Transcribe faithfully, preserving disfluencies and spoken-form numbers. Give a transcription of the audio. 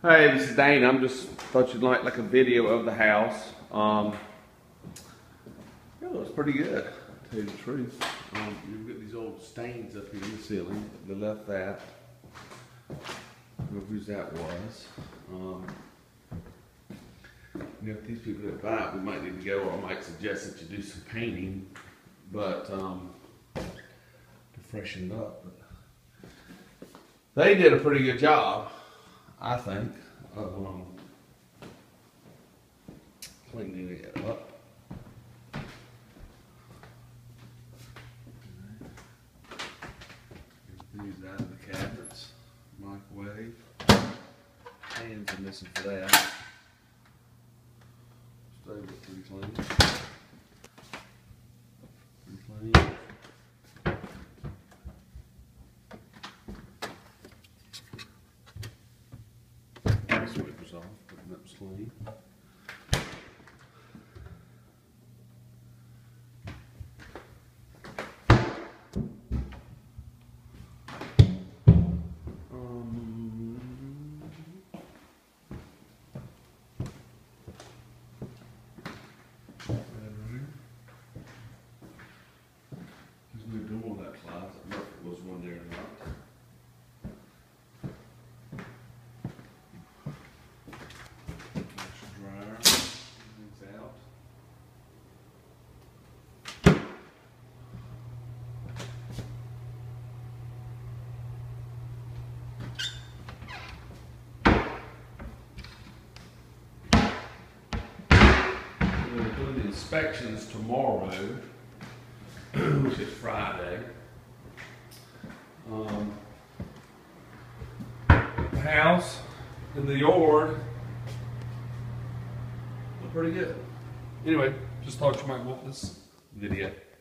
Hey, this is Dane. I'm just thought you'd like like a video of the house. Um, it looks pretty good, to tell you the truth. Um, you've got these old stains up here in the ceiling. They left that. I don't know whose that was. Um, you know, if these people that buy it, we might need to go, or I might suggest that you do some painting, but um, to freshen it up. But they did a pretty good job, I think, of um, cleaning it up. These out of the cabinets, microwave, hands are missing for that. Stove is pretty clean. Pretty clean. Sweepers off, putting up clean. Um, There's no door in that closet. I don't know if it was one there or not. Dryer, everything's out. We're doing the inspections tomorrow, which is Friday. Um, the house and the yard look pretty good. Anyway, just thought you might want this video.